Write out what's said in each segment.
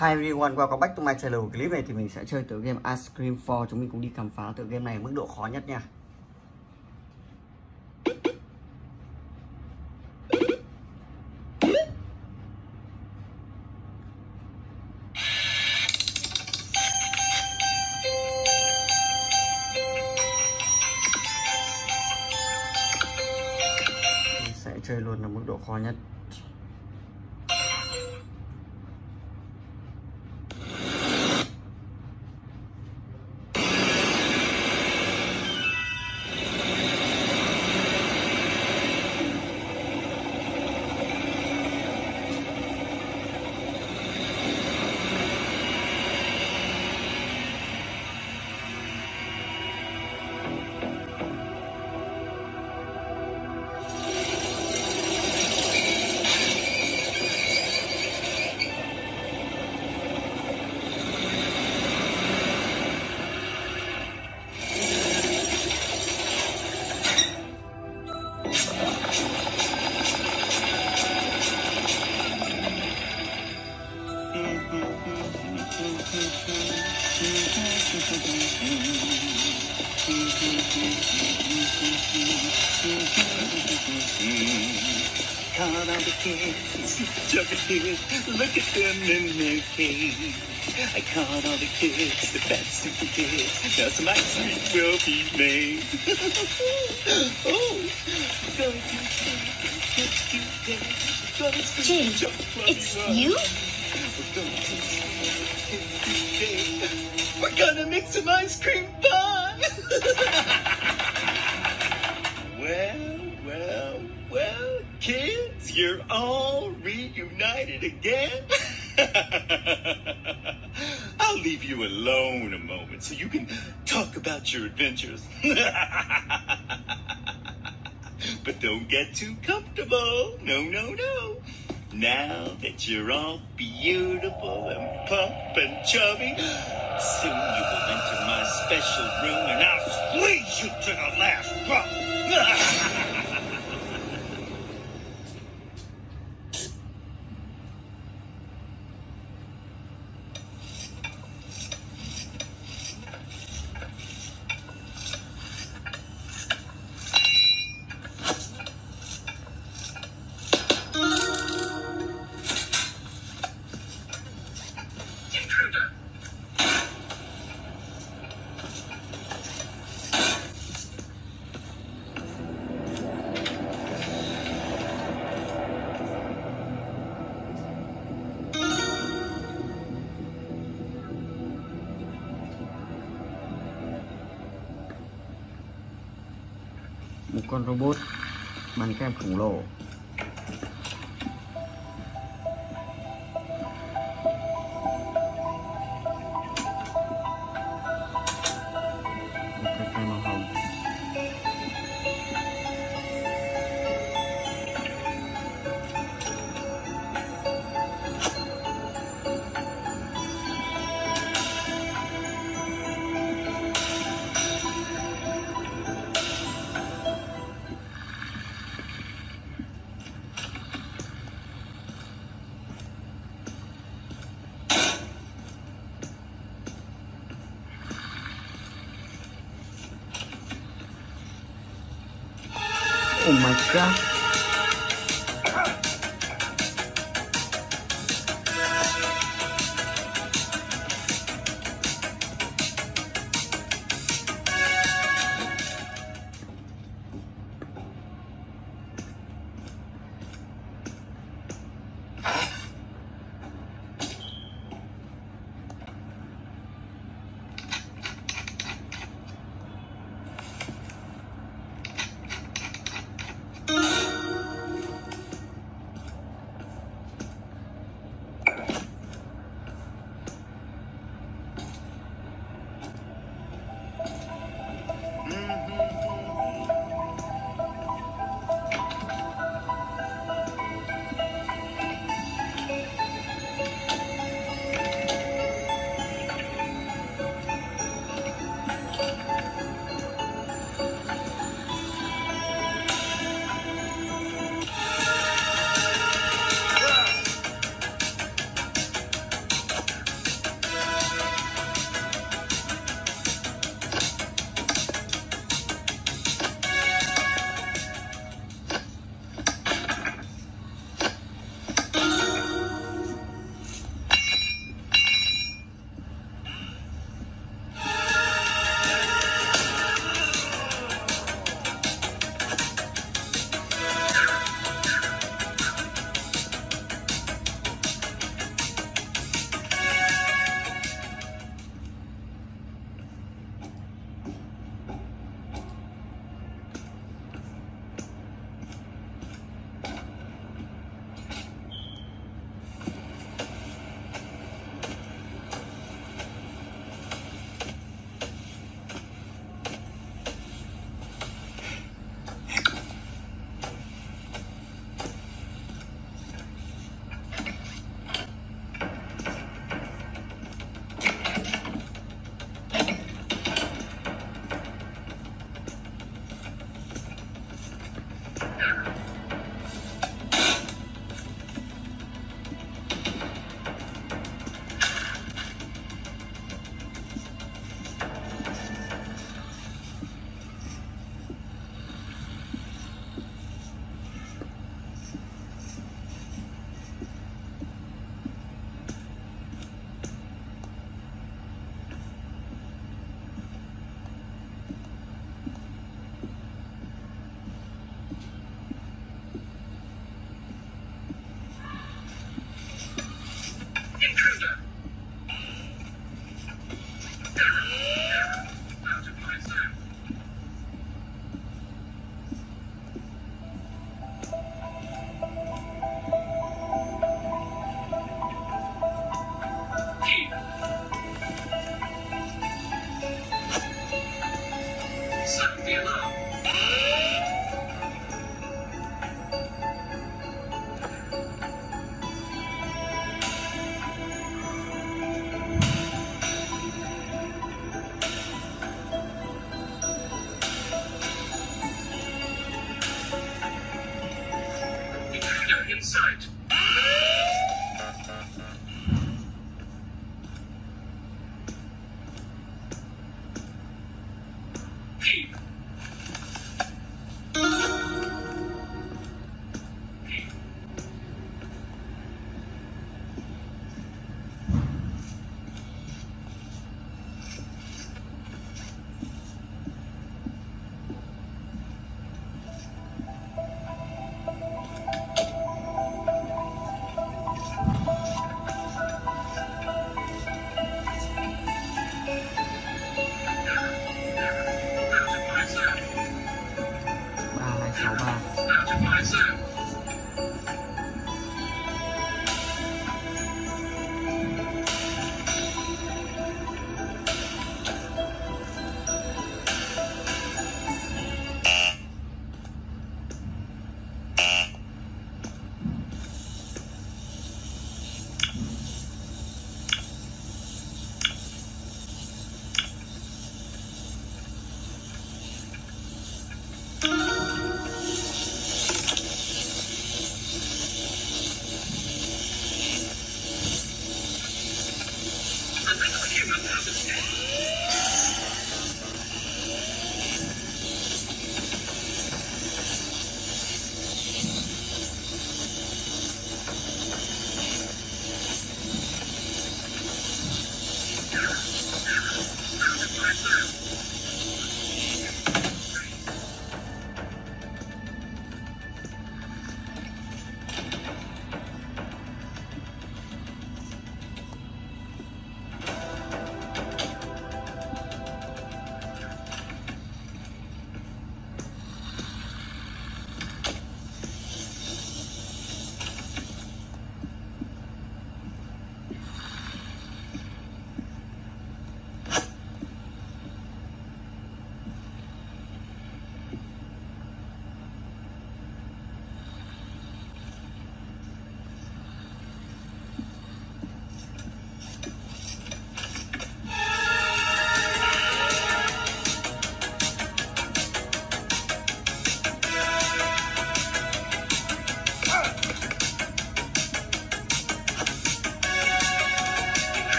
Hi everyone, welcome back to my channel. Clip này thì mình sẽ chơi tựa game Ice Cream 4. Chúng mình cùng đi khám phá tựa game này mức độ khó nhất nha. Mình sẽ chơi luôn là mức độ khó nhất. Caught all the kids, jumping kids, look at them in their cage. I caught all the kids, the fat stupid kids, now some ice cream will be made. Oh, Jim, it's you? We're gonna make some ice cream fun! Well, kids, you're all reunited again? I'll leave you alone a moment so you can talk about your adventures. But don't get too comfortable. No. Now that you're all beautiful and plump and chubby, soon you will enter my special room and I'll squeeze you to the last drop. Một con robot bánh kem khổng lồ. Một cái cây màu hồng. Oh my god.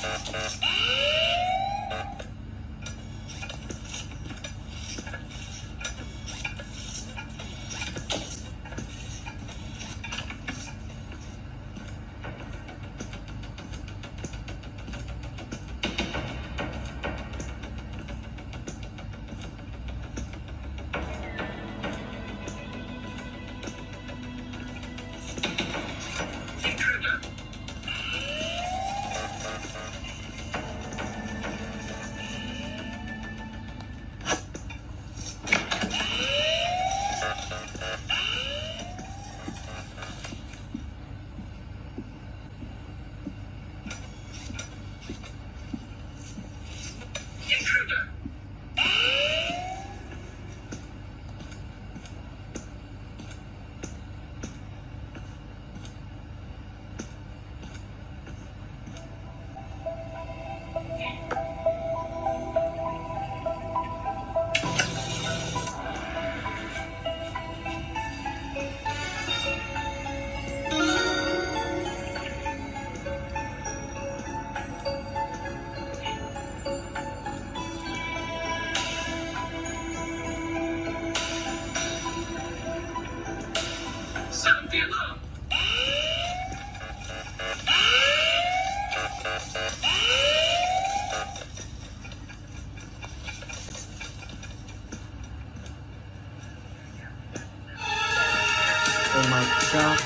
Oh my god.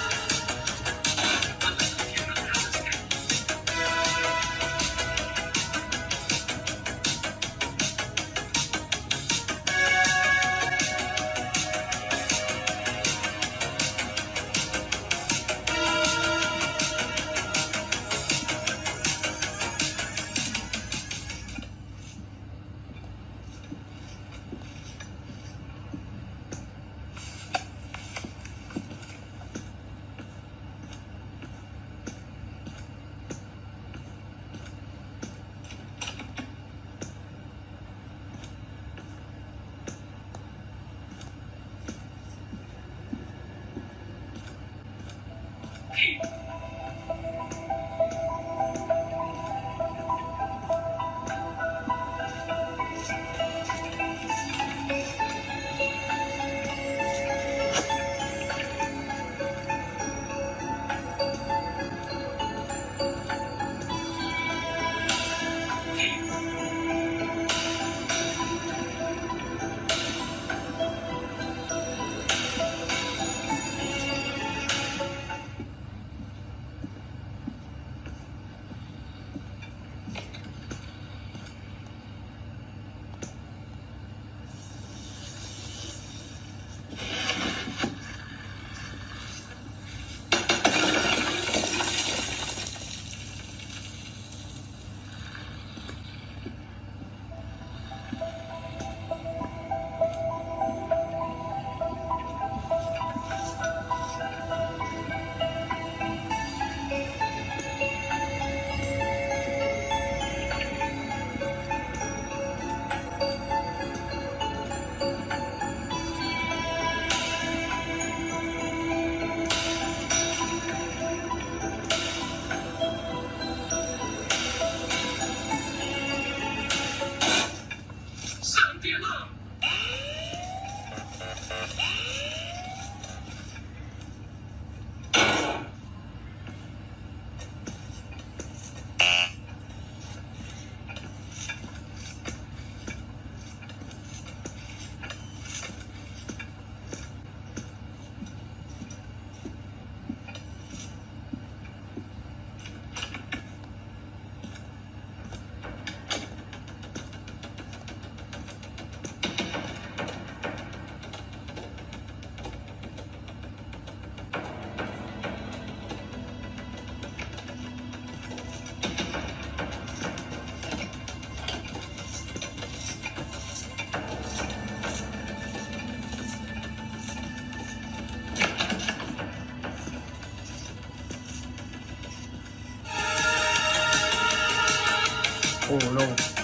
Oh no.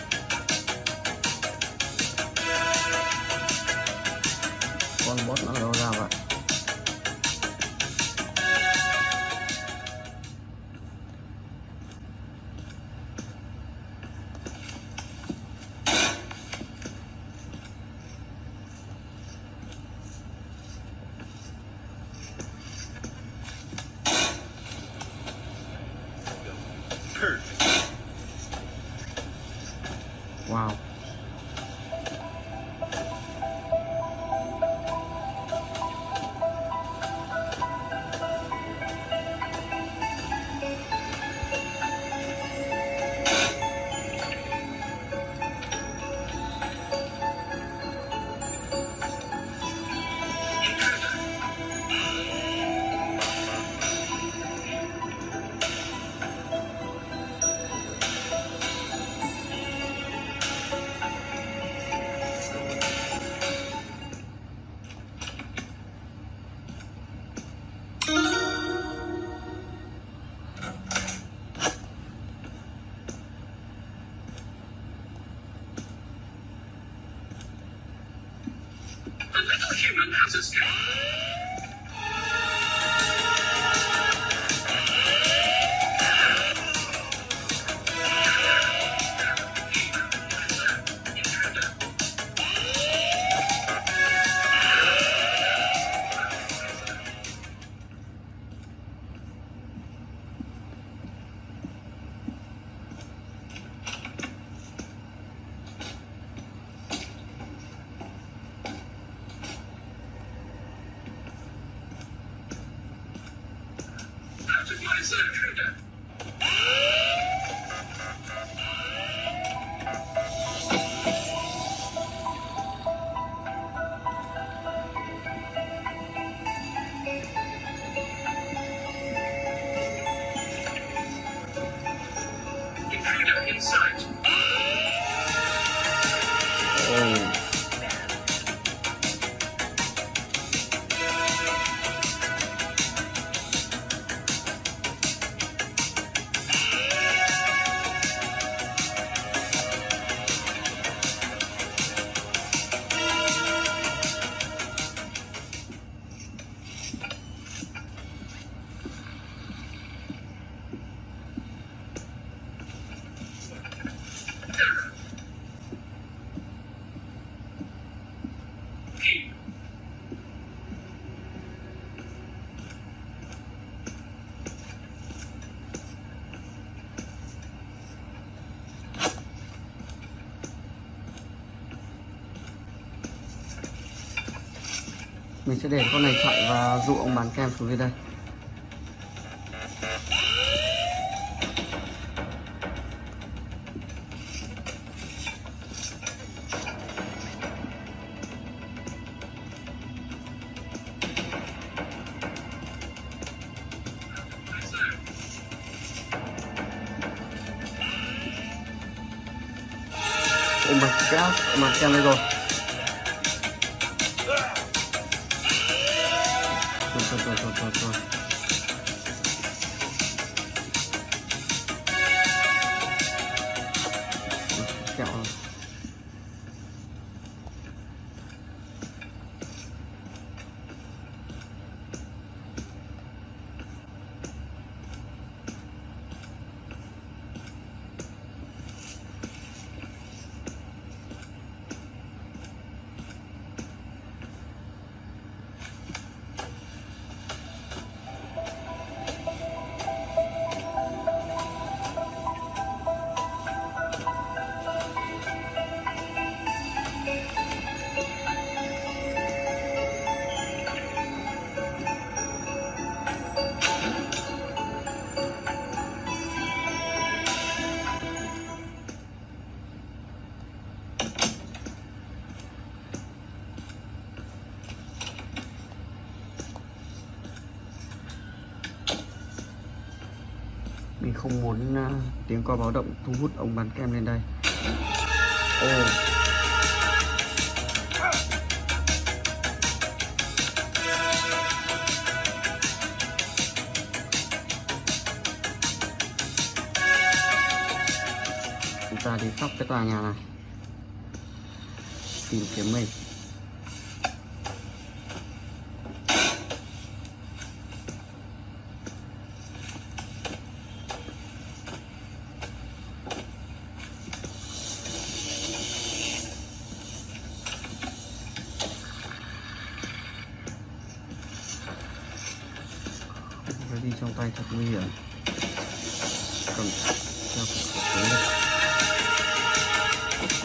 Con boss nó đâu ra vậy? Wow. The little human has escaped. Mình sẽ để con này chạy và dụ ông bán kem xuống dưới đây. Ông bán kem đây rồi. Thôi. Kẹo rồi. Mình không muốn tiếng còi báo động thu hút ông bán kem lên đây. Chúng ta đi khắp cái tòa nhà này tìm kiếm mình. Đi trong tay thật nguy hiểm. Cầm theo khẩu súng đây.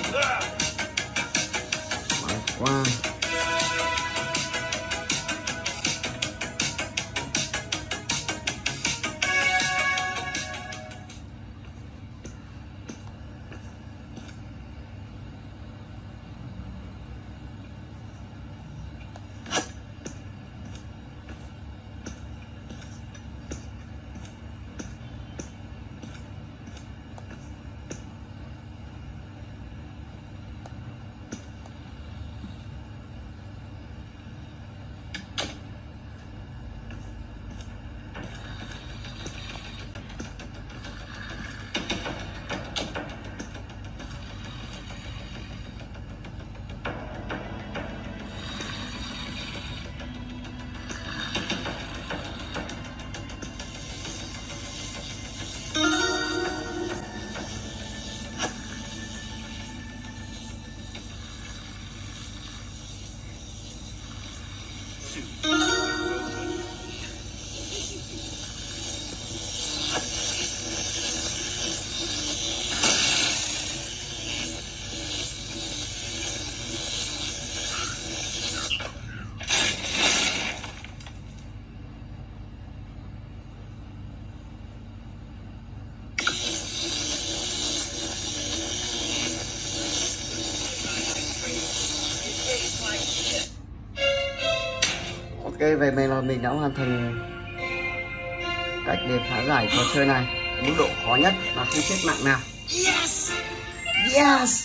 Ok, vậy mình đã hoàn thành cách để phá giải trò chơi này. Mức độ khó nhất là không chết mạng nào. Yes! Yes!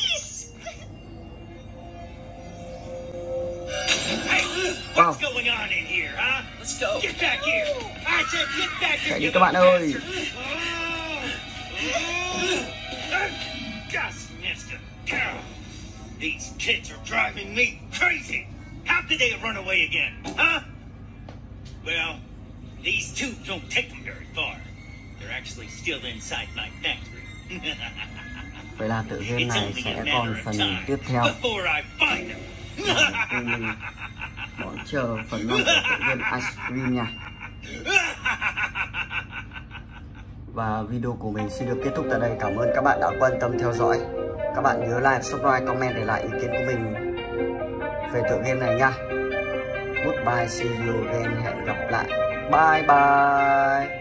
Wow. What's going on in here, huh? Let's go. Get back here. I said get back here. Chạy đi các bạn ơi. Gus, mister. These kids are driving me crazy. How could they have run away again, huh? Well, these two don't take them very far. They're actually still inside my factory. Vậy là tựa game này sẽ còn phần tiếp theo. Before I find them. Mình đón chờ phần 5 của tựa game Ice Cream nha. Và video của mình xin được kết thúc tại đây. Cảm ơn các bạn đã quan tâm theo dõi. Các bạn nhớ like, subscribe, comment để lại ý kiến của mình về tựa game này nha. Goodbye, see you again, hẹn gặp lại. Bye bye.